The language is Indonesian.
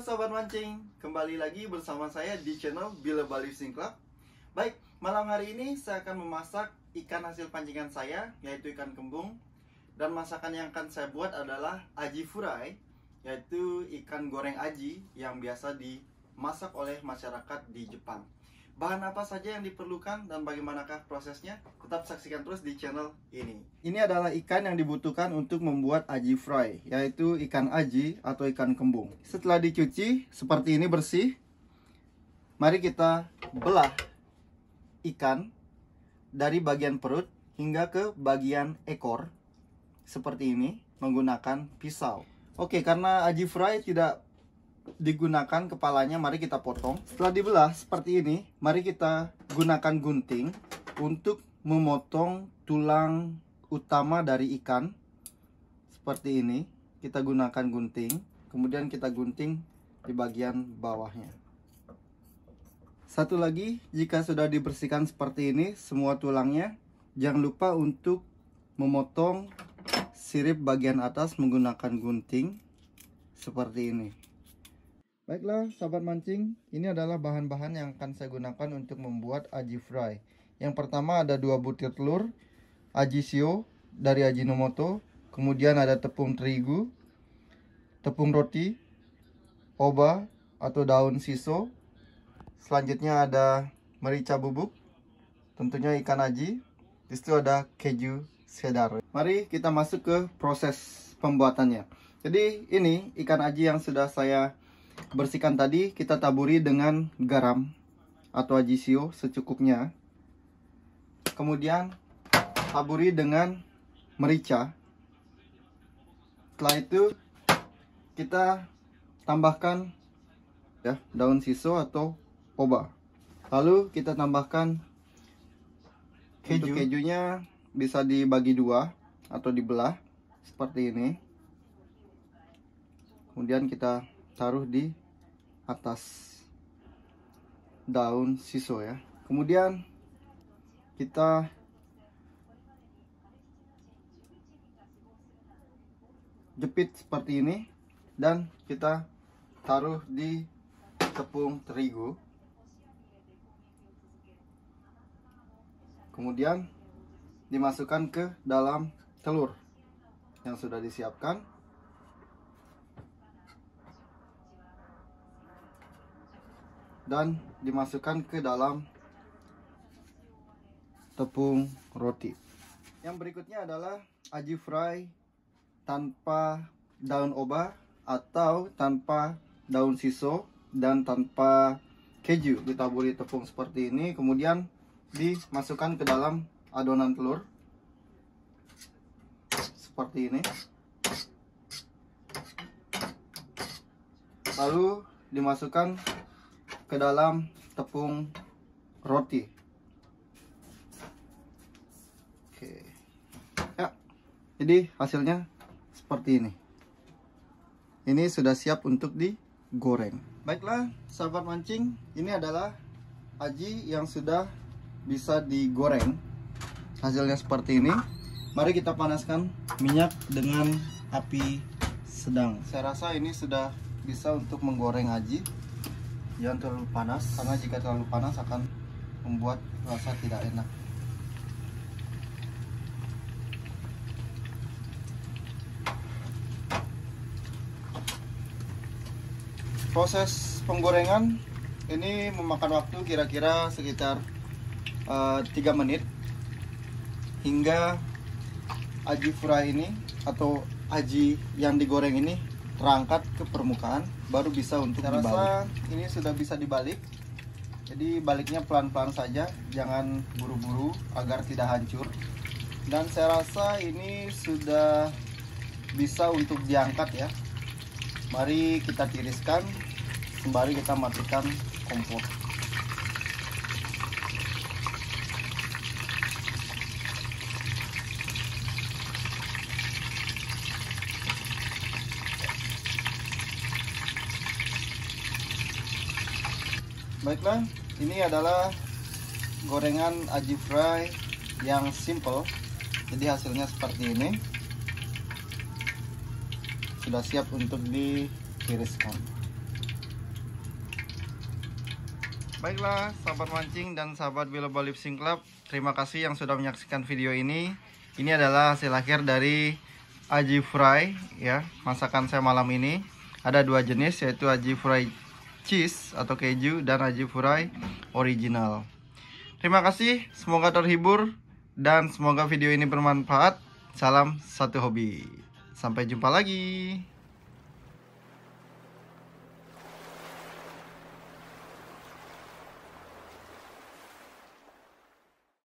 Sobat Mancing, kembali lagi bersama saya di channel Bila Bali Fishing Club. Baik, malam hari ini saya akan memasak ikan hasil pancingan saya, yaitu ikan kembung. Dan masakan yang akan saya buat adalah aji fry, yaitu ikan goreng aji yang biasa dimasak oleh masyarakat di Jepang. Bahan apa saja yang diperlukan dan bagaimanakah prosesnya? Tetap saksikan terus di channel ini. Ini adalah ikan yang dibutuhkan untuk membuat aji fry, yaitu ikan aji atau ikan kembung. Setelah dicuci seperti ini bersih, mari kita belah ikan dari bagian perut hingga ke bagian ekor seperti ini menggunakan pisau. Oke, karena aji fry tidak digunakan kepalanya, mari kita potong. Setelah dibelah seperti ini, mari kita gunakan gunting untuk memotong tulang utama dari ikan. Seperti ini, kita gunakan gunting, kemudian kita gunting di bagian bawahnya. Satu lagi, jika sudah dibersihkan seperti ini semua tulangnya, jangan lupa untuk memotong sirip bagian atas menggunakan gunting seperti ini. Baiklah sahabat mancing, ini adalah bahan-bahan yang akan saya gunakan untuk membuat aji fry. Yang pertama ada 2 butir telur, aji shio dari Ajinomoto, kemudian ada tepung terigu, tepung roti, oba atau daun shiso. Selanjutnya ada merica bubuk, tentunya ikan aji. Di situ ada keju cheddar. Mari kita masuk ke proses pembuatannya. Jadi ini ikan aji yang sudah saya bersihkan tadi, kita taburi dengan garam atau aji shio secukupnya. Kemudian taburi dengan merica. Setelah itu kita tambahkan ya daun shiso atau oba. Lalu kita tambahkan keju. Untuk kejunya bisa dibagi 2 atau dibelah seperti ini. Kemudian kita taruh di atas daun shiso ya. Kemudian kita jepit seperti ini dan kita taruh di tepung terigu. Kemudian dimasukkan ke dalam telur yang sudah disiapkan. Dan dimasukkan ke dalam tepung roti. Yang berikutnya adalah aji fry tanpa daun oba atau tanpa daun shiso dan tanpa keju. Ditaburi tepung seperti ini, kemudian dimasukkan ke dalam adonan telur seperti ini. Lalu dimasukkan ke dalam tepung roti. Oke. Ya. Jadi hasilnya seperti ini. Ini sudah siap untuk digoreng. Baiklah, sahabat mancing, ini adalah aji yang sudah bisa digoreng. Hasilnya seperti ini. Mari kita panaskan minyak dengan api sedang. Saya rasa ini sudah bisa untuk menggoreng aji. Jangan terlalu panas, karena jika terlalu panas akan membuat rasa tidak enak. Proses penggorengan ini memakan waktu kira-kira sekitar 3 menit hingga aji fry ini atau aji yang digoreng ini terangkat ke permukaan, baru bisa untuk dibalik. Saya rasa ini sudah bisa dibalik. Jadi baliknya pelan-pelan saja, jangan buru-buru agar tidak hancur. Dan saya rasa ini sudah bisa untuk diangkat ya. Mari kita tiriskan sembari kita matikan kompor. Baiklah, ini adalah gorengan aji fry yang simple. Jadi hasilnya seperti ini. Sudah siap untuk ditiriskan. Baiklah, sahabat mancing dan sahabat Billable Fishing Club, terima kasih yang sudah menyaksikan video ini. Ini adalah hasil akhir dari aji fry ya, masakan saya malam ini. Ada dua jenis, yaitu aji fry cheese atau keju dan aji fry original. Terima kasih, semoga terhibur dan semoga video ini bermanfaat. Salam satu hobi. Sampai jumpa lagi.